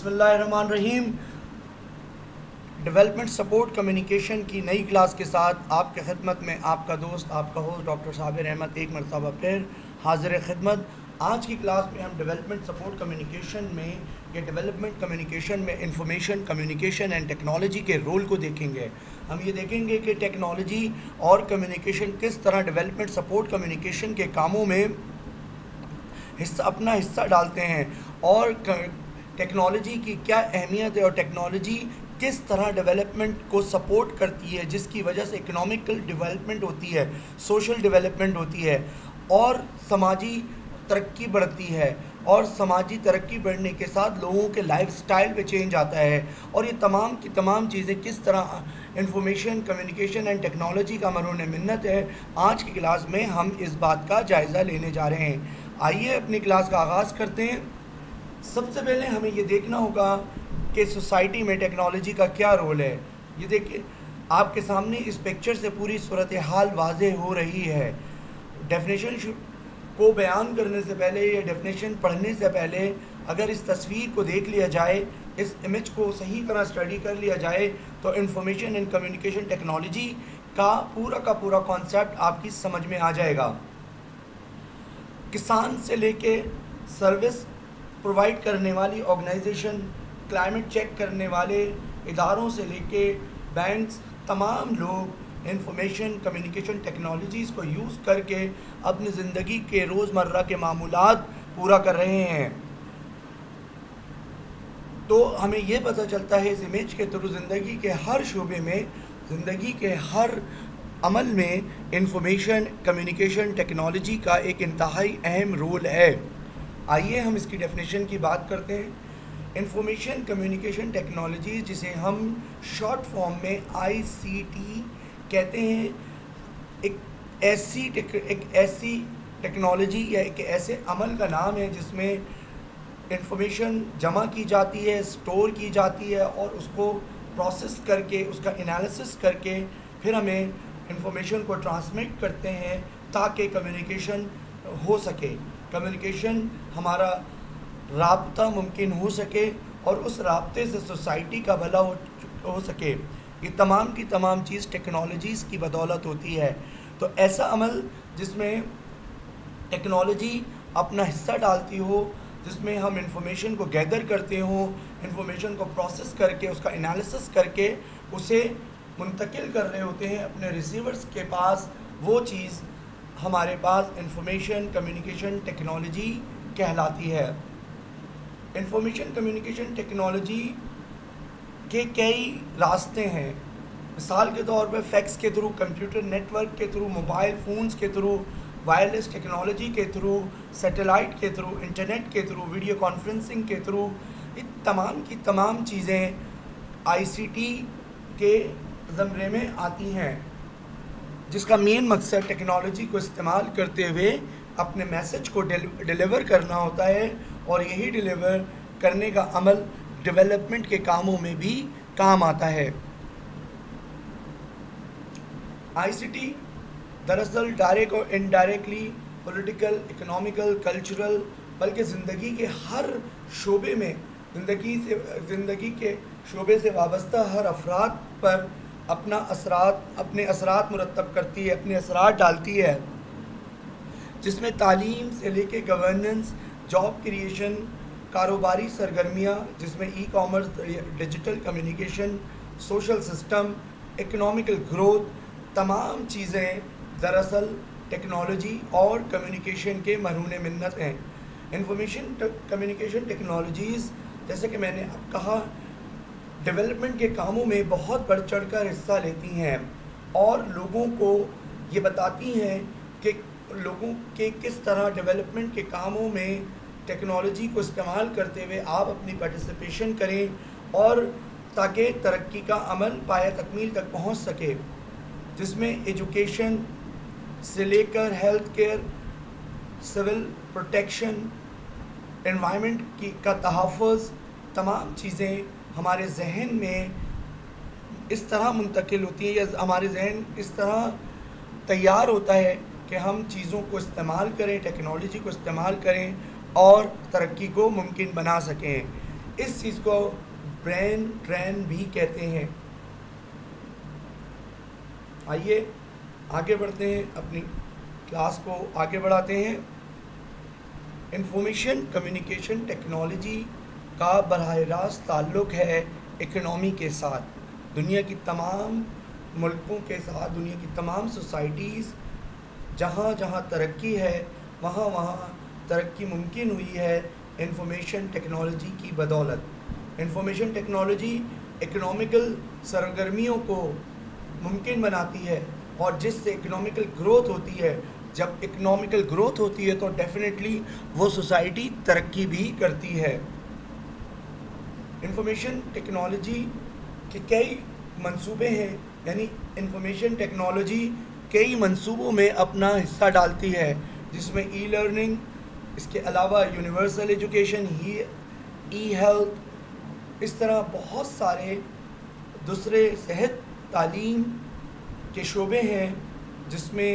بسم اللہ الرحمن الرحیم۔ ڈیولپمنٹ سپورٹ کمیونیکیشن کی نئی کلاس کے ساتھ آپ کے خدمت میں آپ کا دوست آپ کا ہوسٹ ڈاکٹر صابر احمد ایک مرتبہ پھر حاضر خدمت۔ آج کی کلاس میں ہم ڈیولپمنٹ سپورٹ کمیونیکیشن میں یا ڈیولپمنٹ کمیونیکیشن میں انفارمیشن کمیونیکیشن اینڈ ٹیکنالوجی کے رول کو دیکھیں گے۔ ہم یہ دیکھیں گے کہ ٹیکنالوجی اور کمیونیکیشن کس طرح ڈیولپمنٹ سپورٹ کمیونیکیشن کے کاموں میں اپنا حصہ ڈالتے ہیں، اور ٹیکنالوجی کی کیا اہمیت ہے اور ٹیکنالوجی کس طرح ڈیولپمنٹ کو سپورٹ کرتی ہے، جس کی وجہ سے اکنامیکل ڈیولپمنٹ ہوتی ہے، سوشل ڈیولپمنٹ ہوتی ہے اور سماجی ترقی بڑھتی ہے، اور سماجی ترقی بڑھنے کے ساتھ لوگوں کے لائف سٹائل پہ چینج آتا ہے، اور یہ تمام کی تمام چیزیں کس طرح انفارمیشن کمیونیکیشن اینڈ ٹیکنالوجی کا مرہون منت ہے۔ آج کی کلاس میں ہم اس بات کا جائزہ لینے جا رہے ہیں۔ آئیے اپنی کلاس کا آغاز کرتے ہیں۔ سب سے پہلے ہمیں یہ دیکھنا ہوگا کہ سوسائٹی میں ٹیکنالوجی کا کیا رول ہے۔ یہ دیکھیں، آپ کے سامنے اس پکچر سے پوری صورتحال واضح ہو رہی ہے۔ ڈیفینیشن کو بیان کرنے سے پہلے یا ڈیفینیشن پڑھنے سے پہلے اگر اس تصویر کو دیکھ لیا جائے، اس امیج کو صحیح طرح اسٹڈی کر لیا جائے، تو انفارمیشن اینڈ کمیونیکیشن ٹیکنالوجی کا پورا کانسیپٹ آپ کی سمجھ میں آ جائے گا۔ کسان سے لے کے سروس پرووائڈ کرنے والی آرگنائزیشن، کلائمیٹ چیک کرنے والے اداروں سے لے کے بینکس، تمام لوگ انفارمیشن کمیونیکیشن ٹیکنالوجیز کو یوز کر کے اپنی زندگی کے روزمرہ کے معمولات پورا کر رہے ہیں۔ تو ہمیں یہ پتہ چلتا ہے اس امیج کے تھرو زندگی کے ہر شعبے میں، زندگی کے ہر عمل میں انفارمیشن کمیونیکیشن ٹیکنالوجی کا ایک انتہائی اہم رول ہے۔ آئیے ہم اس کی ڈیفینیشن کی بات کرتے ہیں۔ انفارمیشن کمیونیکیشن ٹیکنالوجی، جسے ہم شارٹ فارم میں ICT کہتے ہیں، ایک ایسی ٹیکنالوجی یا ایک ایسے عمل کا نام ہے جس میں انفارمیشن جمع کی جاتی ہے، سٹور کی جاتی ہے، اور اس کو پروسیس کر کے، اس کا انالیسس کر کے پھر ہمیں انفارمیشن کو ٹرانسمٹ کرتے ہیں تاکہ کمیونیکیشن ہو سکے، کمیونیکیشن ہمارا رابطہ ممکن ہو سکے اور اس رابطے سے سوسائٹی کا بھلا ہو سکے۔ یہ تمام کی تمام چیز ٹیکنالوجیز کی بدولت ہوتی ہے۔ تو ایسا عمل جس میں ٹیکنالوجی اپنا حصہ ڈالتی ہو، جس میں ہم انفارمیشن کو گیدر کرتے ہوں، انفارمیشن کو پروسیس کر کے، اس کا انالیسس کر کے اسے منتقل کر رہے ہوتے ہیں اپنے ریسیورز کے پاس، وہ چیز ہمارے پاس انفارمیشن کمیونیکیشن ٹیکنالوجی کہلاتی ہے۔ انفارمیشن کمیونیکیشن ٹیکنالوجی کے کئی راستے ہیں۔ مثال کے طور پہ فیکس کے تھرو، کمپیوٹر نیٹ ورک کے تھرو، موبائل فونز کے تھرو، وائرلیس ٹیکنالوجی کے تھرو، سیٹلائٹ کے تھرو، انٹرنیٹ کے تھرو، ویڈیو کانفرنسنگ کے تھرو، یہ تمام کی تمام چیزیں ICT کے زمرے میں آتی ہیں، جس کا مین مقصد ٹیکنالوجی کو استعمال کرتے ہوئے اپنے میسج کو ڈیلیور کرنا ہوتا ہے، اور یہی ڈیلیور کرنے کا عمل ڈیولپمنٹ کے کاموں میں بھی کام آتا ہے۔ ICT دراصل ڈائریکٹ اور انڈائریکٹلی پولیٹیکل، اکنامیکل، کلچرل، بلکہ زندگی کے ہر شعبے میں، زندگی کے شعبے سے وابستہ ہر افراد پر اپنے اثرات مرتب کرتی ہے، اپنے اثرات ڈالتی ہے، جس میں تعلیم سے لے کے گورننس، جاب کریشن، کاروباری سرگرمیاں جس میں e commerce, digital communication, social system, economical growth, تمام چیزیں دراصل ٹیکنالوجی اور کمیونیکیشن کے مرہون منت ہیں۔ انفارمیشن کمیونیکیشن ٹیکنالوجیز، جیسے کہ میں نے اب کہا، ڈیولپمنٹ کے کاموں میں بہت بڑھ چڑھ کر حصہ لیتی ہیں اور لوگوں کو یہ بتاتی ہیں کہ لوگوں کے کس طرح ڈیولپمنٹ کے کاموں میں ٹیکنالوجی کو استعمال کرتے ہوئے آپ اپنی پارٹیسپیشن کریں، اور تاکہ ترقی کا عمل پایہ تکمیل تک پہنچ سکے، جس میں ایجوکیشن سے لے کر health care, civil protection, environment کا تحفظ، تمام چیزیں ہمارے ذہن میں اس طرح منتقل ہوتی ہے، یا ہمارے ذہن اس طرح تیار ہوتا ہے کہ ہم چیزوں کو استعمال کریں، ٹیکنالوجی کو استعمال کریں اور ترقی کو ممکن بنا سکیں۔ اس چیز کو برین ڈرین بھی کہتے ہیں۔ آئیے آگے بڑھتے ہیں، اپنی کلاس کو آگے بڑھاتے ہیں۔ انفارمیشن کمیونیکیشن ٹیکنالوجی کا براہ راست تعلق ہے اکنامی کے ساتھ، دنیا کی تمام ملکوں کے ساتھ، دنیا کی تمام سوسائٹیز جہاں جہاں ترقی ہے وہاں وہاں ترقی ممکن ہوئی ہے انفارمیشن ٹیکنالوجی کی بدولت۔ انفارمیشن ٹیکنالوجی اکنامیکل سرگرمیوں کو ممکن بناتی ہے، اور جس سے اکنامیکل گروتھ ہوتی ہے، جب اکنامیکل گروتھ ہوتی ہے تو ڈیفینیٹلی وہ سوسائٹی ترقی بھی کرتی ہے۔ انفارمیشن ٹیکنالوجی کے کئی منصوبے ہیں، یعنی انفارمیشن ٹیکنالوجی کئی منصوبوں میں اپنا حصہ ڈالتی ہے، جس میں ای لرننگ، اس کے علاوہ یونیورسل ایجوکیشن، ای ہیلتھ، اس طرح بہت سارے دوسرے صحت تعلیم کے شعبے ہیں جس میں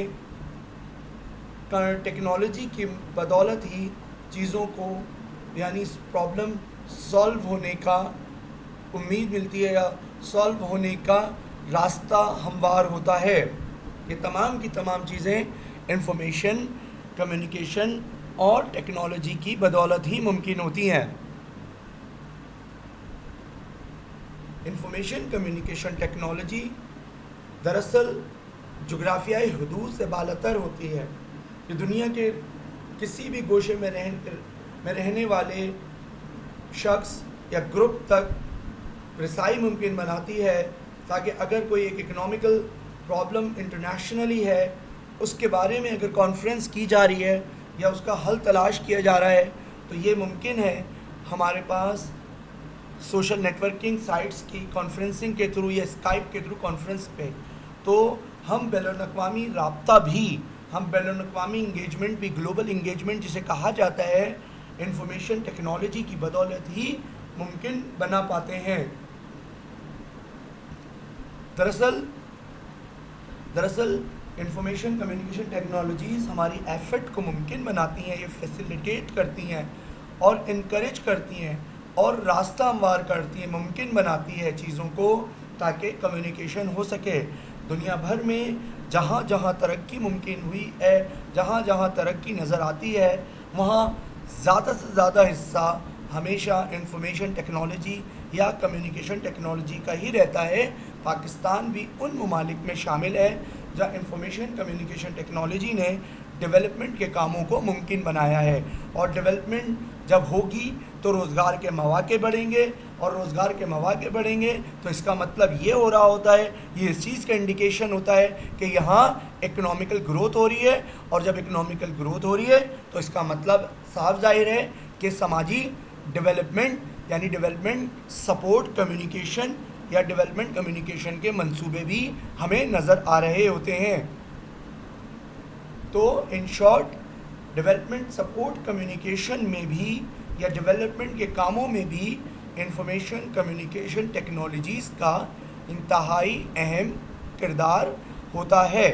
ٹیکنالوجی کی بدولت ہی چیزوں کو، یعنی پرابلم سالو ہونے کا امید ملتی ہے یا سالو ہونے کا راستہ ہموار ہوتا ہے۔ یہ تمام کی تمام چیزیں انفارمیشن کمیونیکیشن اور ٹیکنالوجی کی بدولت ہی ممکن ہوتی ہیں۔ انفارمیشن کمیونیکیشن ٹیکنالوجی دراصل جغرافیائی حدود سے بالاتر ہوتی ہے، یہ دنیا کے کسی بھی گوشے میں رہنے والے شخص یا گروپ تک رسائی ممکن بناتی ہے، تاکہ اگر کوئی ایک اکنامیکل پرابلم انٹرنیشنلی ہے، اس کے بارے میں اگر کانفرنس کی جا رہی ہے یا اس کا حل تلاش کیا جا رہا ہے، تو یہ ممکن ہے ہمارے پاس سوشل نیٹورکنگ سائٹس کی کانفرنسنگ کے تھرو یا اسکائپ کے تھرو کانفرنس پہ، تو ہم بین الاقوامی رابطہ بھی، ہم بین الاقوامی انگیجمنٹ بھی، گلوبل انگیجمنٹ جسے کہا جاتا ہے، انفارمیشن ٹیکنالوجی کی بدولت ہی ممکن بنا پاتے ہیں۔ دراصل انفارمیشن کمیونیکیشن ٹیکنالوجیز ہماری ایفرٹ کو ممکن بناتی ہیں، یہ فیسیلیٹیٹ کرتی ہیں اور انکریج کرتی ہیں اور راستہ ہموار کرتی ہیں، ممکن بناتی ہے چیزوں کو تاکہ کمیونیکیشن ہو سکے۔ دنیا بھر میں جہاں جہاں ترقی ممکن ہوئی ہے، جہاں جہاں ترقی نظر آتی ہے، وہاں زیادہ سے زیادہ حصہ ہمیشہ انفارمیشن ٹیکنالوجی یا کمیونیکیشن ٹیکنالوجی کا ہی رہتا ہے۔ پاکستان بھی ان ممالک میں شامل ہے جہاں انفارمیشن کمیونیکیشن ٹیکنالوجی نے ڈیولپمنٹ کے کاموں کو ممکن بنایا ہے، اور ڈیولپمنٹ جب ہوگی تو روزگار کے مواقع بڑھیں گے، اور روزگار کے مواقع بڑھیں گے تو اس کا مطلب یہ ہو رہا ہوتا ہے، یہ اس چیز کا انڈیکیشن ہوتا ہے کہ یہاں اکنامیکل گروتھ ہو رہی ہے، اور جب اکنامیکل گروتھ ہو رہی ہے تو اس کا مطلب صاف ظاہر ہے کہ سماجی ڈیولپمنٹ، یعنی ڈیولپمنٹ سپورٹ کمیونیکیشن یا ڈیولپمنٹ کمیونیکیشن کے منصوبے بھی ہمیں نظر آ رہے ہوتے ہیں۔ تو in short, development support communication میں بھی یا ڈیولپمنٹ کے کاموں میں بھی انفارمیشن کمیونیکیشن ٹیکنالوجیز کا انتہائی اہم کردار ہوتا ہے۔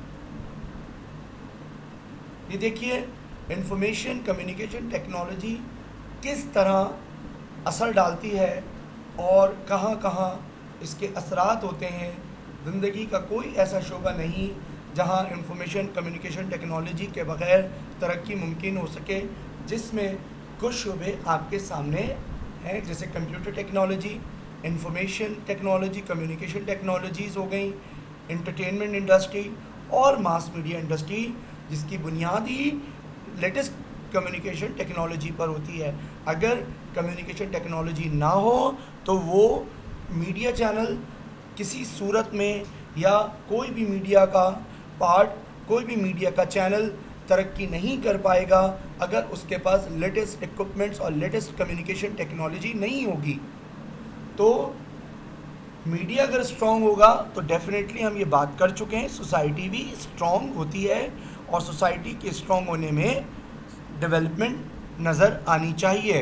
یہ دیکھیے انفارمیشن کمیونیکیشن ٹیکنالوجی کس طرح اثر ڈالتی ہے اور کہاں کہاں اس کے اثرات ہوتے ہیں۔ زندگی کا کوئی ایسا شعبہ نہیں جہاں انفارمیشن کمیونیکیشن ٹیکنالوجی کے بغیر ترقی ممکن ہو سکے، جس میں کچھ شعبے آپ کے سامنے ہیں، جیسے computer technology, information technology, communication technologies ہو گئیں، انٹرٹینمنٹ انڈسٹری اور ماس میڈیا انڈسٹری، جس کی بنیاد ہی لیٹسٹ کمیونیکیشن ٹیکنالوجی پر ہوتی ہے۔ اگر کمیونیکیشن ٹیکنالوجی نہ ہو تو وہ میڈیا چینل کسی صورت میں یا کوئی بھی میڈیا کا پارٹ، کوئی بھی میڈیا کا چینل ترقی نہیں کر پائے گا اگر اس کے پاس لیٹسٹ اکوپمنٹس اور لیٹسٹ کمیونیکیشن ٹیکنالوجی نہیں ہوگی۔ تو میڈیا اگر اسٹرانگ ہوگا تو ڈیفینیٹلی ہم یہ بات کر چکے ہیں، سوسائٹی بھی اسٹرانگ ہوتی ہے، اور سوسائٹی کے اسٹرانگ ہونے میں ڈیولپمنٹ نظر آنی چاہیے۔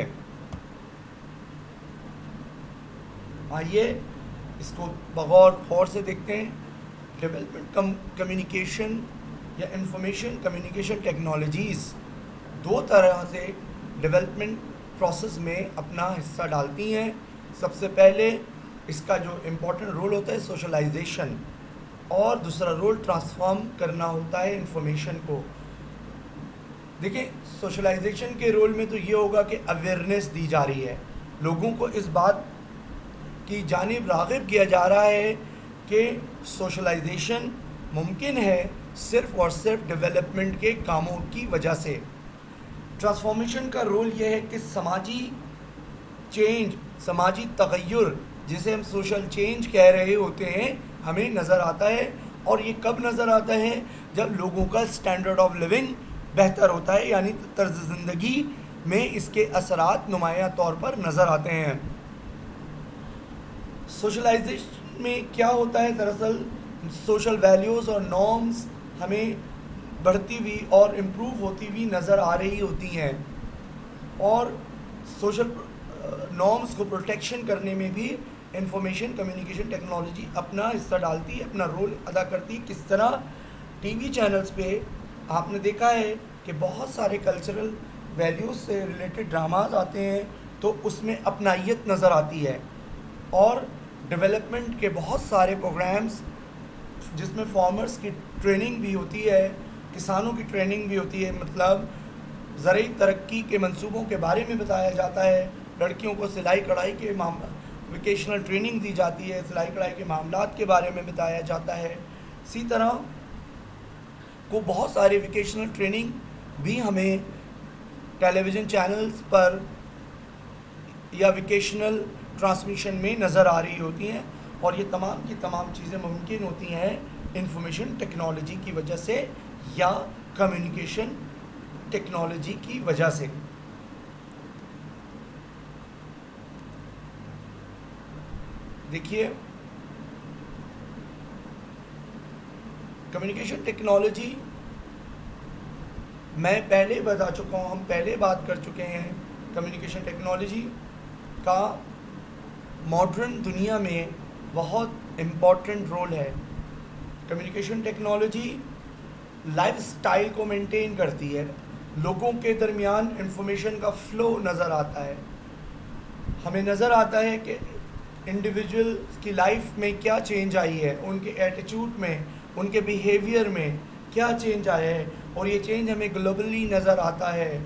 آئیے اس کو بغور غور سے دیکھتے ہیں۔ ڈیولپمنٹ کمیونیکیشن یا انفارمیشن کمیونیکیشن ٹیکنالوجیز دو طرح سے ڈیولپمنٹ پروسیس میں اپنا حصہ ڈالتی ہیں. سب سے پہلے اس کا جو امپورٹنٹ رول ہوتا ہے سوشلائزیشن، اور دوسرا رول ٹرانسفارم کرنا ہوتا ہے انفارمیشن کو. دیکھیں سوشلائزیشن کے رول میں تو یہ ہوگا کہ اویئرنیس دی جا رہی ہے، لوگوں کو اس بات کی جانب راغب کیا جا رہا ہے کہ سوشلائزیشن ممکن ہے صرف اور صرف ڈیولپمنٹ کے کاموں کی وجہ سے. ٹرانسفارمیشن کا رول یہ ہے کہ سماجی چینج، سماجی تغیر جسے ہم سوشل چینج کہہ رہے ہوتے ہیں، ہمیں نظر آتا ہے. اور یہ کب نظر آتا ہے؟ جب لوگوں کا اسٹینڈرڈ آف لیونگ بہتر ہوتا ہے، یعنی طرز زندگی میں اس کے اثرات نمایاں طور پر نظر آتے ہیں. سوشلائزیشن میں کیا ہوتا ہے؟ دراصل سوشل ویلیوز اور نارمز ہمیں بڑھتی ہوئی اور امپروو ہوتی ہوئی نظر آ رہی ہوتی ہیں، اور سوشل نارمز کو پروٹیکشن کرنے میں بھی انفارمیشن کمیونیکیشن ٹیکنالوجی اپنا حصہ ڈالتی ہے، اپنا رول ادا کرتی ہے. کس طرح ٹی وی چینلز پہ آپ نے دیکھا ہے کہ بہت سارے کلچرل ویلیوز سے ریلیٹڈ ڈراماز آتے ہیں، تو اس میں اپنائیت نظر آتی ہے. اور ڈیولپمنٹ کے بہت سارے پروگرامز جس میں فارمرز کی ٹریننگ بھی ہوتی ہے، کسانوں کی ٹریننگ بھی ہوتی ہے، مطلب زرعی ترقی کے منصوبوں کے بارے میں بتایا جاتا ہے. لڑکیوں کو سلائی کڑھائی کے ووکیشنل ٹریننگ دی جاتی ہے، سلائی کڑھائی کے معاملات کے بارے میں بتایا جاتا ہے. اسی طرح کو بہت سارے ووکیشنل ٹریننگ بھی ہمیں ٹیلی ویژن چینلز پر یا ووکیشنل ٹرانسمیشن میں نظر آ رہی ہوتی ہیں. اور یہ تمام کی تمام چیزیں ممکن ہوتی ہیں انفارمیشن ٹیکنالوجی کی وجہ سے یا کمیونیکیشن ٹیکنالوجی کی وجہ سے. دیکھیے کمیونیکیشن ٹیکنالوجی میں پہلے بتا چکا ہوں، ہم پہلے بات کر چکے ہیں. کمیونیکیشن ٹیکنالوجی کا ماڈرن دنیا میں بہت امپورٹنٹ رول ہے. کمیونیکیشن ٹیکنالوجی لائف سٹائل کو مینٹین کرتی ہے، لوگوں کے درمیان انفارمیشن کا فلو نظر آتا ہے. ہمیں نظر آتا ہے کہ انڈیویجول کی لائف میں کیا چینج آئی ہے، ان کے ایٹیچیوڈ میں، ان کے بیہیویئر میں کیا چینج آیا ہے، اور یہ چینج ہمیں گلوبلی نظر آتا ہے.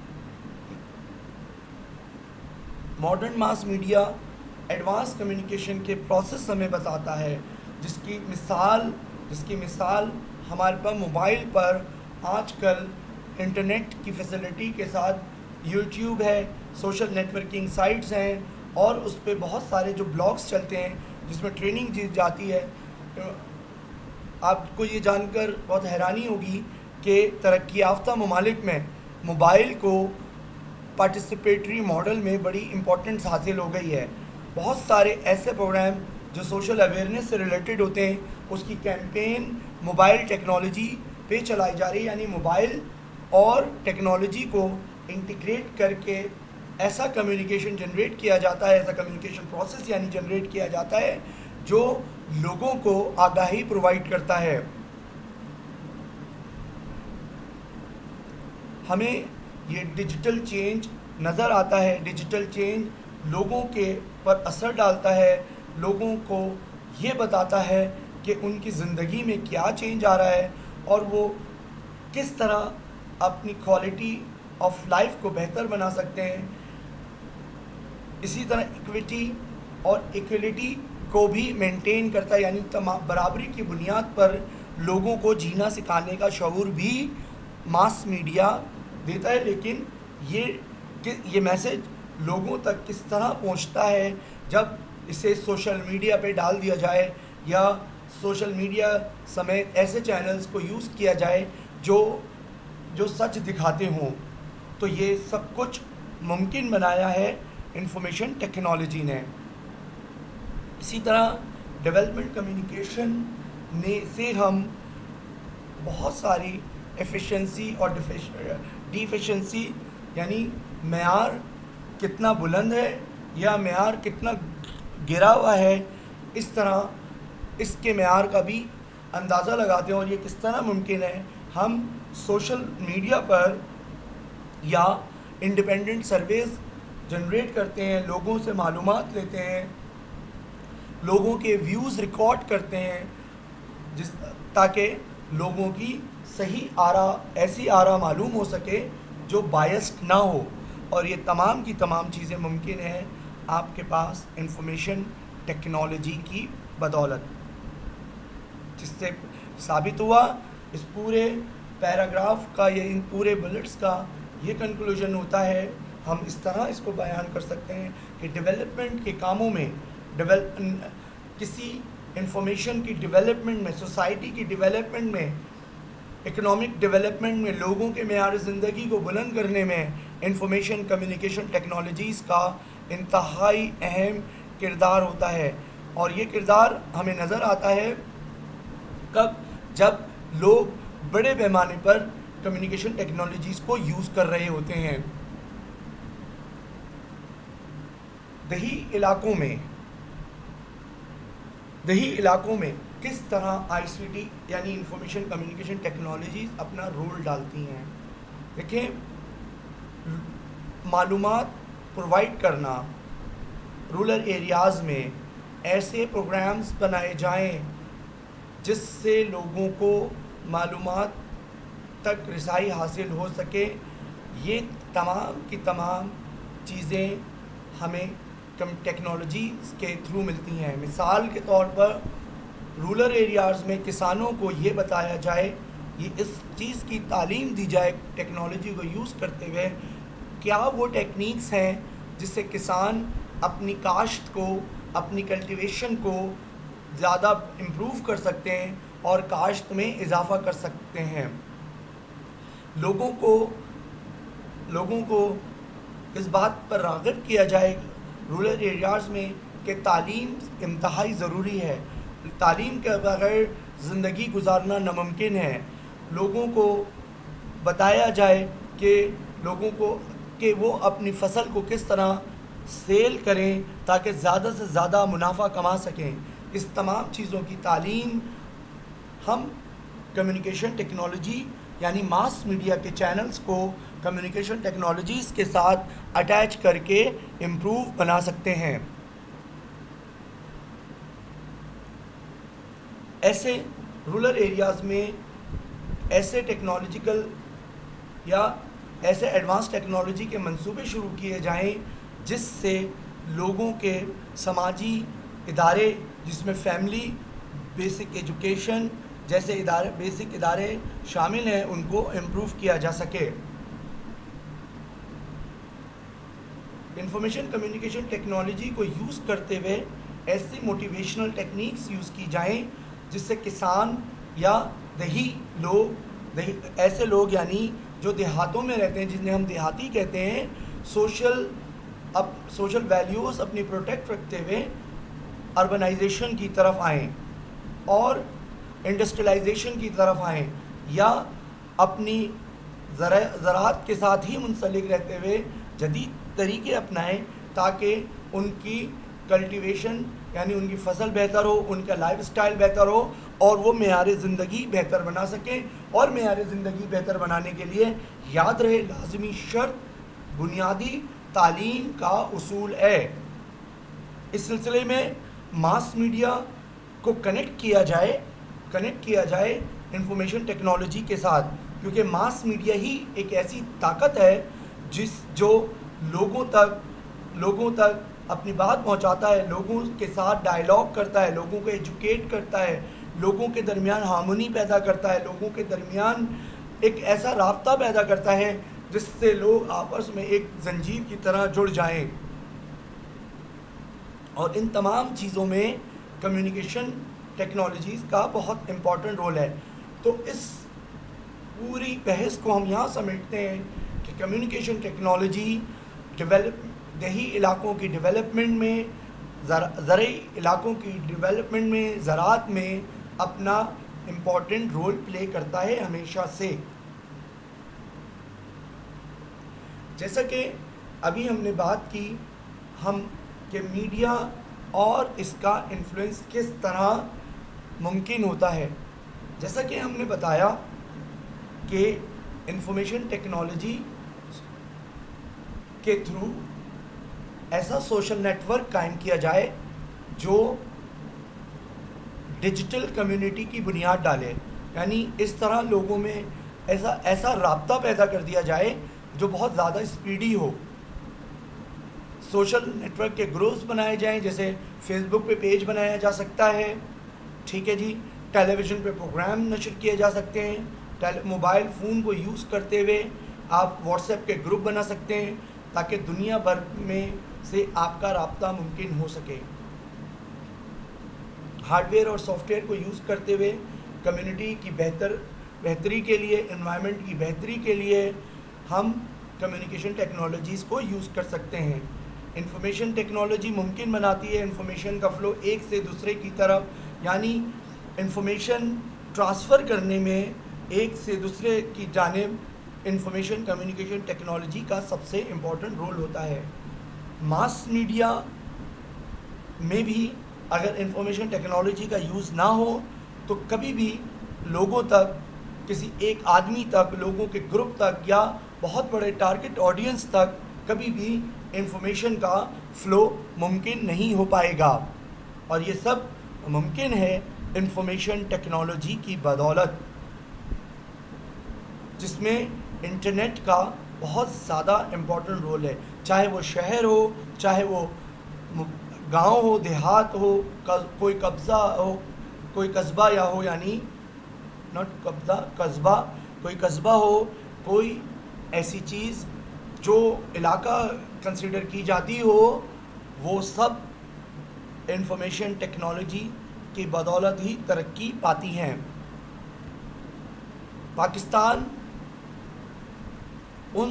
Modern mass media advance communication کے پروسیس ہمیں بتاتا ہے، جس کی مثال ہمارے پاس موبائل پر آج کل انٹرنیٹ کی فیسلٹی کے ساتھ یوٹیوب ہے، سوشل نیٹ ورکنگ سائٹس ہیں، اور اس پہ بہت سارے جو بلاگس چلتے ہیں جس میں ٹریننگ دی جاتی ہے. آپ کو یہ جان کر بہت حیرانی ہوگی کہ ترقی یافتہ ممالک میں موبائل کو پارٹیسپیٹری ماڈل میں بڑی امپورٹنس حاصل ہو گئی ہے. بہت سارے ایسے پروگرام جو سوشل اویئرنیس سے ریلیٹڈ ہوتے ہیں، اس کی کیمپین موبائل ٹیکنالوجی پہ چلائی جا رہی ہے. یعنی موبائل اور ٹیکنالوجی کو انٹیگریٹ کر کے ایسا کمیونیکیشن جنریٹ کیا جاتا ہے، ایسا کمیونیکیشن پروسیس یعنی جنریٹ کیا جاتا ہے جو لوگوں کو آگاہی پرووائڈ کرتا ہے. ہمیں یہ ڈیجیٹل چینج نظر آتا ہے، ڈیجیٹل چینج لوگوں کے پر اثر ڈالتا ہے، لوگوں کو یہ بتاتا ہے کہ ان کی زندگی میں کیا چینج آ رہا ہے اور وہ کس طرح اپنی کوالٹی آف لائف کو بہتر بنا سکتے ہیں. اسی طرح ایکویٹی اور ایکویلٹی کو بھی مینٹین کرتا ہے، یعنی برابری کی بنیاد پر لوگوں کو جینا سکھانے کا شعور بھی ماس میڈیا دیتا ہے. لیکن یہ میسج لوگوں تک کس طرح پہنچتا ہے جب اسے سوشل میڈیا پہ ڈال دیا جائے یا سوشل میڈیا سمیت ایسے چینلز کو یوز کیا جائے جو سچ دکھاتے ہوں. تو یہ سب کچھ ممکن بنایا ہے انفارمیشن ٹیکنالوجی نے. اسی طرح ڈیولپمنٹ کمیونیکیشن سے ہم بہت ساری ایفیشنسی اور ڈیفیشنسی یعنی معیار کتنا بلند ہے یا معیار کتنا گرا ہوا ہے، اس طرح اس کے معیار کا بھی اندازہ لگاتے ہیں. اور یہ کس طرح ممکن ہے؟ ہم سوشل میڈیا پر یا انڈیپینڈنٹ سرویز جنریٹ کرتے ہیں، لوگوں سے معلومات لیتے ہیں، لوگوں کے ویوز ریکارڈ کرتے ہیں، تاکہ لوگوں کی صحیح آرا، ایسی آرا معلوم ہو سکے جو بائسڈ نہ ہو. اور یہ تمام کی تمام چیزیں ممکن ہیں آپ کے پاس انفارمیشن ٹیکنالوجی کی بدولت، جس سے ثابت ہوا اس پورے پیراگراف کا یا ان پورے بلٹس کا یہ کنکلوژن ہوتا ہے. ہم اس طرح اس کو بیان کر سکتے ہیں کہ ڈیولپمنٹ کے کاموں میں، کسی انفارمیشن کی ڈیولپمنٹ میں، سوسائٹی کی ڈیولپمنٹ میں، اکنامک ڈیولپمنٹ میں، لوگوں کے معیار زندگی کو بلند کرنے میں انفارمیشن کمیونیکیشن ٹیکنالوجیز کا انتہائی اہم کردار ہوتا ہے. اور یہ کردار ہمیں نظر آتا ہے کب؟ جب لوگ بڑے پیمانے پر کمیونیکیشن ٹیکنالوجیز کو یوز کر رہے ہوتے ہیں. دیہی علاقوں میں کس طرح آئی سی ٹی یعنی انفارمیشن کمیونیکیشن ٹیکنالوجیز اپنا رول ڈالتی ہیں. دیکھیں، معلومات پرووائڈ کرنا، رورل ایریاز میں ایسے پروگرامز بنائے جائیں جس سے لوگوں کو معلومات تک رسائی حاصل ہو سکے. یہ تمام کی تمام چیزیں ہمیں ٹیکنالوجی کے تھرو ملتی ہیں. مثال کے طور پر رورل ایریاز میں کسانوں کو یہ بتایا جائے، یہ اس چیز کی تعلیم دی جائے ٹیکنالوجی کو یوز کرتے ہوئے، کیا وہ ٹیکنیکس ہیں جس سے کسان اپنی کاشت کو، اپنی کلٹیویشن کو زیادہ امپروو کر سکتے ہیں اور کاشت میں اضافہ کر سکتے ہیں. لوگوں کو اس بات پر راغب کیا جائے رورل ایریاز میں کہ تعلیم انتہائی ضروری ہے، تعلیم کے بغیر زندگی گزارنا ناممکن ہے. لوگوں کو بتایا جائے کہ وہ اپنی فصل کو کس طرح سیل کریں تاکہ زیادہ سے زیادہ منافع کما سکیں. اس تمام چیزوں کی تعلیم ہم کمیونیکیشن ٹیکنالوجی یعنی ماس میڈیا کے چینلز کو کمیونیکیشن ٹیکنالوجیز کے ساتھ اٹیچ کر کے امپروو بنا سکتے ہیں. ایسے رورل ایریاز میں ایسے ٹیکنالوجیکل یا ایسے ایڈوانس ٹیکنالوجی کے منصوبے شروع کیے جائیں جس سے لوگوں کے سماجی ادارے، جس میں فیملی بیسک ایجوکیشن جیسے بیسک ادارے شامل ہیں، ان کو امپروو کیا جا سکے. انفارمیشن کمیونیکیشن ٹیکنالوجی کو یوز کرتے ہوئے ایسی موٹیویشنل ٹیکنیکس یوز کی جائیں جس سے کسان یا ایسے لوگ یعنی جو دیہاتوں میں رہتے ہیں، جنہیں ہم دیہاتی کہتے ہیں، سوشل ویلیوز اپنی پروٹیکٹ رکھتے ہوئے اربنائزیشن کی طرف آئیں اور انڈسٹریلائزیشن کی طرف آئیں، یا اپنی زراعت کے ساتھ ہی منسلک رہتے ہوئے جدید طریقے اپنائیں تاکہ ان کی کلٹیویشن یعنی ان کی فصل بہتر ہو، ان کا لائف سٹائل بہتر ہو اور وہ معیار زندگی بہتر بنا سکیں. اور معیار زندگی بہتر بنانے کے لیے یاد رہے، لازمی شرط بنیادی تعلیم کا اصول ہے. اس سلسلے میں ماس میڈیا کو کنیکٹ کیا جائے انفارمیشن ٹیکنالوجی کے ساتھ، کیونکہ ماس میڈیا ہی ایک ایسی طاقت ہے جو لوگوں تک اپنی بات پہنچاتا ہے، لوگوں کے ساتھ ڈائیلاگ کرتا ہے، لوگوں کو ایجوکیٹ کرتا ہے، لوگوں کے درمیان ہارمونی پیدا کرتا ہے، لوگوں کے درمیان ایک ایسا رابطہ پیدا کرتا ہے جس سے لوگ آپس میں ایک زنجیر کی طرح جڑ جائیں. اور ان تمام چیزوں میں کمیونیکیشن ٹیکنالوجیز کا بہت امپورٹنٹ رول ہے. تو اس پوری بحث کو ہم یہاں سمیٹتے ہیں کہ کمیونیکیشن ٹیکنالوجی دیہی علاقوں کی ڈیولپمنٹ میں، زرعی علاقوں کی ڈیولپمنٹ میں، زراعت میں اپنا امپورٹنٹ رول پلے کرتا ہے ہمیشہ سے. جیسا کہ ابھی ہم نے بات کی کہ میڈیا اور اس کا انفلوئنس کس طرح ممکن ہوتا ہے. جیسا کہ ہم نے بتایا کہ انفارمیشن ٹیکنالوجی کے تھرو ایسا سوشل نیٹورک قائم کیا جائے جو ڈیجیٹل کمیونٹی کی بنیاد ڈالے. یعنی اس طرح لوگوں میں ایسا رابطہ پیدا کر دیا جائے جو بہت زیادہ اسپیڈی ہو. سوشل نیٹورک کے گروپس بنائے جائیں, جیسے فیس بک پہ پیج بنایا جا سکتا ہے, ٹھیک ہے جی, ٹیلی ویژن پہ پروگرام نشر کیے جا سکتے ہیں, موبائل فون کو یوز کرتے ہوئے آپ واٹس ایپ کے گروپ بنا سکتے ہیں تاکہ دنیا بھر میں سے آپ کا رابطہ ممکن ہو سکے. ہارڈ ویئر اور سافٹ ویئر کو یوز کرتے ہوئے کمیونٹی کی بہتری کے لیے, انوائرمنٹ کی بہتری کے لیے ہم کمیونیکیشن ٹیکنالوجیز کو یوز کر سکتے ہیں. انفارمیشن ٹیکنالوجی ممکن بناتی ہے انفارمیشن کا فلو ایک سے دوسرے کی طرف, یعنی انفارمیشن ٹرانسفر کرنے میں ایک سے دوسرے کی جانب انفارمیشن کمیونیکیشن ٹیکنالوجی کا سب سے امپورٹنٹ رول ہوتا ہے. ماس میڈیا میں بھی اگر انفارمیشن ٹیکنالوجی کا یوز نہ ہو تو کبھی بھی لوگوں تک, کسی ایک آدمی تک, لوگوں کے گروپ تک یا بہت بڑے ٹارگٹ آڈینس تک کبھی بھی انفارمیشن کا فلو ممکن نہیں ہو پائے گا. اور یہ سب ممکن ہے انفارمیشن ٹیکنالوجی کی بدولت, جس میں انٹرنیٹ کا بہت زیادہ امپورٹنٹ رول ہے. چاہے وہ شہر ہو, چاہے وہ گاؤں ہو, دیہات ہو, کوئی قبضہ ہو, کوئی قصبہ یا ہو, یعنی ناٹ قبضہ, قصبہ, کوئی قصبہ ہو, کوئی ایسی چیز جو علاقہ کنسیڈر کی جاتی ہو, وہ سب انفارمیشن ٹیکنالوجی کی بدولت ہی ترقی پاتی ہیں. پاکستان ان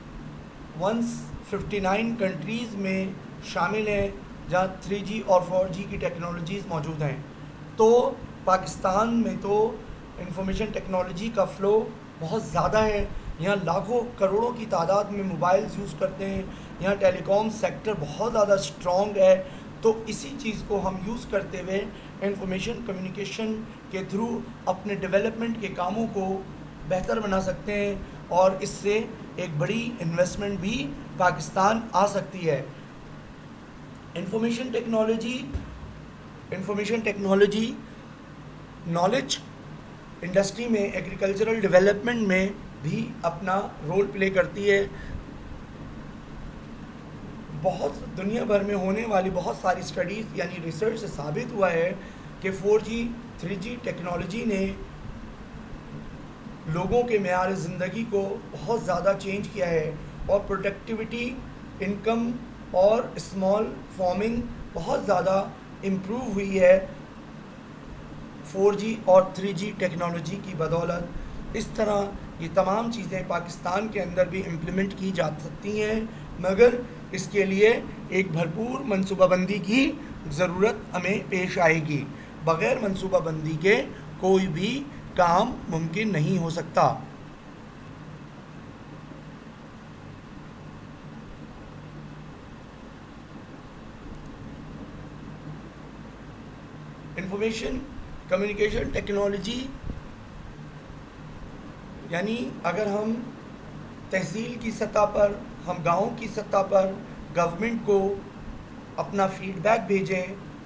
159 کنٹریز میں شامل ہے جہاں 3G اور 4G کی ٹیکنالوجیز موجود ہیں. تو پاکستان میں تو انفارمیشن ٹیکنالوجی کا فلو بہت زیادہ ہے. یہاں لاکھوں کروڑوں کی تعداد میں موبائلز یوز کرتے ہیں. یہاں ٹیلی کام سیکٹر بہت زیادہ اسٹرانگ ہے. تو اسی چیز کو ہم یوز کرتے ہوئے انفارمیشن کمیونیکیشن کے تھرو اپنے ڈیولپمنٹ کے کاموں کو بہتر بنا سکتے ہیں, اور اس سے ایک بڑی انویسٹمنٹ بھی پاکستان آ سکتی ہے. انفارمیشن ٹیکنالوجی نالج انڈسٹری میں, ایگریکلچرل ڈیولپمنٹ میں بھی اپنا رول پلے کرتی ہے. بہت دنیا بھر میں ہونے والی بہت ساری اسٹڈیز یعنی ریسرچ سے ثابت ہوا ہے کہ 4G 3G ٹیکنالوجی نے لوگوں کے معیار زندگی کو بہت زیادہ چینج کیا ہے, اور پروڈکٹیوٹی, انکم اور اسمال فارمنگ بہت زیادہ امپروو ہوئی ہے 4G اور 3G ٹیکنالوجی کی بدولت. اس طرح یہ تمام چیزیں پاکستان کے اندر بھی امپلیمنٹ کی جا سکتی ہیں, مگر اس کے لیے ایک بھرپور منصوبہ بندی کی ضرورت ہمیں پیش آئے گی. بغیر منصوبہ بندی کے کوئی بھی کام ممکن نہیں ہو سکتا. انفارمیشن کمیونیکیشن ٹیکنالوجی یعنی اگر ہم تحصیل کی سطح پر, ہم گاؤں کی سطح پر گورنمنٹ کو اپنا فیڈ بیک بھیجیں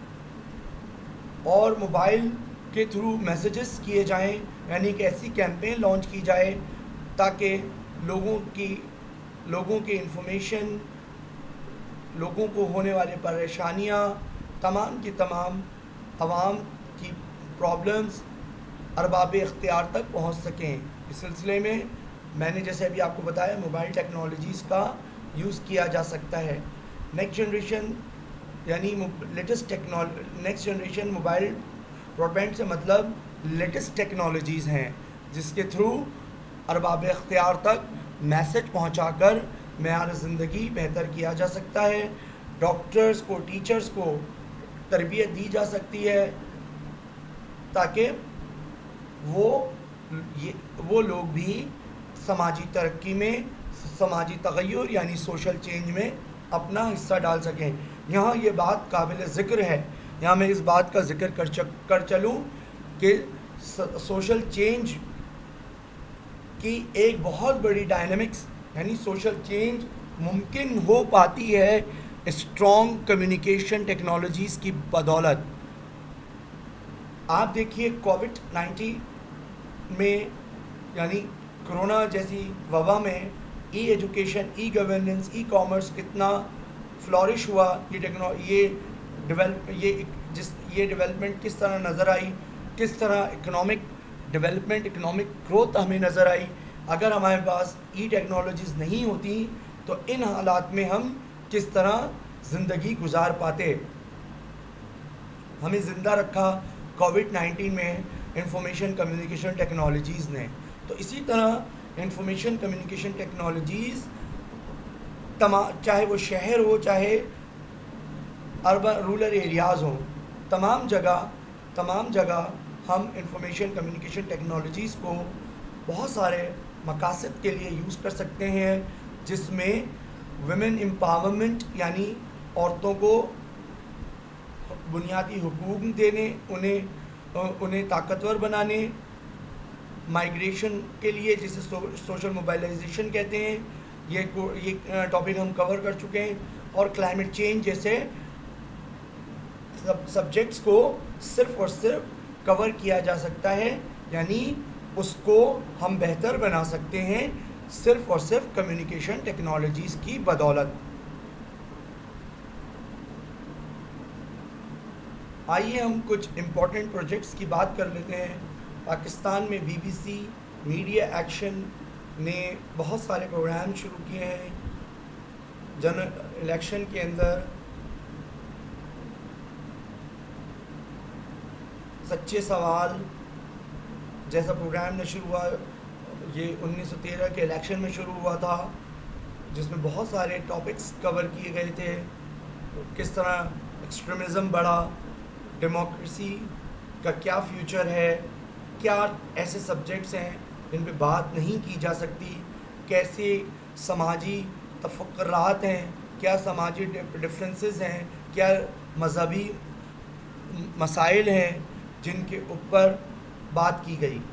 اور موبائل کے تھرو میسیجز کیے جائیں, یعنی کہ ایسی کیمپین لانچ کی جائے تاکہ لوگوں کی انفارمیشن, لوگوں کو ہونے والے پریشانیاں, تمام کی تمام عوام کی پرابلمز ارباب اختیار تک پہنچ سکیں. اس سلسلے میں میں نے جیسے ابھی آپ کو بتایا موبائل ٹیکنالوجیز کا یوز کیا جا سکتا ہے. نیکسٹ جنریشن یعنی next generation mobile broadband سے مطلب لیٹسٹ ٹیکنالوجیز ہیں, جس کے تھرو ارباب اختیار تک میسج پہنچا کر معیار زندگی بہتر کیا جا سکتا ہے. ڈاکٹرز کو, ٹیچرز کو تربیت دی جا سکتی ہے تاکہ وہ لوگ بھی سماجی ترقی میں, سماجی تغیر یعنی سوشل چینج میں اپنا حصہ ڈال سکیں. یہاں یہ بات قابل ذکر ہے, یہاں میں اس بات کا ذکر کر چلوں کہ سوشل چینج کی ایک بہت بڑی ڈائنامکس یعنی سوشل چینج ممکن ہو پاتی ہے اسٹرانگ کمیونیکیشن ٹیکنالوجیز کی بدولت آپ دیکھیے کووڈ-19 میں یعنی کرونا جیسی وبا میں e education, e governance, e commerce کتنا فلورش ہوا، یہ ڈیولپمنٹ کس طرح نظر آئی، کس طرح اکنامک ڈیولپمنٹ، اکنامک گروتھ ہمیں نظر آئی. اگر ہمارے پاس ای ٹیکنالوجیز نہیں ہوتی تو ان حالات میں ہم کس طرح زندگی گزار پاتے. ہمیں زندہ رکھا کووڈ-19 میں انفارمیشن کمیونیکیشن ٹیکنالوجیز نے. تو اسی طرح انفارمیشن کمیونیکیشن ٹیکنالوجیز چاہے وہ شہر ہو چاہے اربن رورل ایریاز ہوں، تمام جگہ ہم انفارمیشن کمیونیکیشن ٹیکنالوجیز کو بہت سارے مقاصد کے لیے یوز کر سکتے ہیں، جس میں ویمن امپاورمنٹ یعنی عورتوں کو بنیادی حقوق دینے، انہیں طاقتور بنانے، مائیگریشن کے لیے جسے سوشل موبائلائزیشن کہتے ہیں، یہ ٹاپک ہم کور کر چکے ہیں، اور کلائمیٹ چینج جیسے سبجیکٹس کو صرف اور صرف کور کیا جا سکتا ہے، یعنی اس کو ہم بہتر بنا سکتے ہیں صرف اور صرف کمیونیکیشن ٹیکنالوجیز کی بدولت. آئیے ہم کچھ امپورٹنٹ پروجیکٹس کی بات کر لیتے ہیں. پاکستان میں B B C media action نے بہت سارے پروگرام شروع کیے ہیں. جنرل الیکشن کے اندر سچے سوال جیسا پروگرام نے شروع ہوا، یہ 1913 کے الیکشن میں شروع ہوا تھا، جس میں بہت سارے ٹاپکس کور کیے گئے تھے. کس طرح ایکسٹریمزم بڑھا، ڈیموکریسی کا کیا فیوچر ہے، کیا ایسے سبجیکٹس ہیں جن پہ بات نہیں کی جا سکتی، کیسے سماجی تفکرات ہیں، کیا سماجی ڈفرینسز ہیں، کیا مذہبی مسائل ہیں جن کے اوپر بات کی گئی.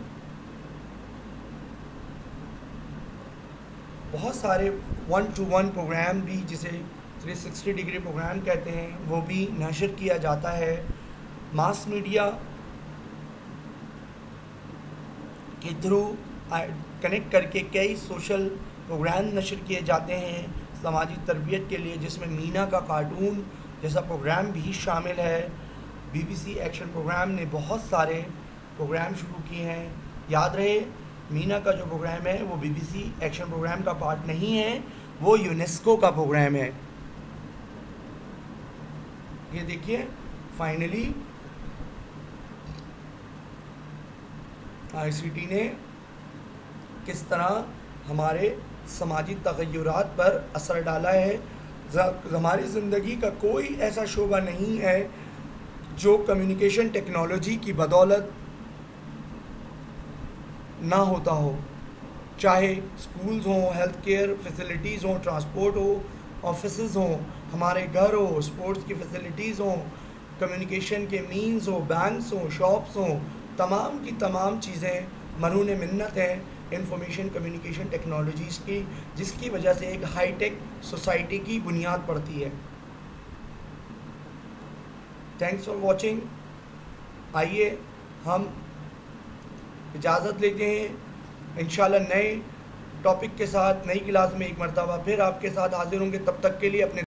بہت سارے 1-to-1 پروگرام بھی جسے 360 ڈگری پروگرام کہتے ہیں وہ بھی نشر کیا جاتا ہے. ماس میڈیا کے تھرو کنیکٹ کر کے کئی سوشل پروگرام نشر کیے جاتے ہیں سماجی تربیت کے لیے، جس میں مینا کا کارٹون جیسا پروگرام بھی شامل ہے. B B C action program نے بہت سارے پروگرام شروع کیے ہیں. یاد رہے مینا کا جو پروگرام ہے وہ B B C action program کا پارٹ نہیں ہے، وہ یونیسکو کا پروگرام ہے. یہ دیکھیے فائنلی آئی سی ٹی نے کس طرح ہمارے سماجی تغیرات پر اثر ڈالا ہے. ہماری زندگی کا کوئی ایسا شعبہ نہیں ہے جو کمیونیکیشن ٹیکنالوجی کی بدولت نہ ہوتا ہو، چاہے اسکولز ہوں، ہیلتھ کیئر فیسلٹیز ہوں، ٹرانسپورٹ ہو، آفیسز ہوں، ہمارے گھر ہو، اسپورٹس کی فیسلٹیز ہوں، کمیونیکیشن کے مینز ہوں، بینکس ہوں، شاپس ہوں، تمام کی تمام چیزیں مرہون منت ہیں انفارمیشن کمیونیکیشن ٹیکنالوجیز کی، جس کی وجہ سے ایک ہائی ٹیک سوسائٹی کی بنیاد پڑتی ہے. Thanks for watching. آئیے ہم اجازت لیتے ہیں، انشاءاللہ نئے ٹاپک کے ساتھ نئی کلاس میں ایک مرتبہ پھر آپ کے ساتھ حاضر ہوں گے. تب تک کے لیے اپنے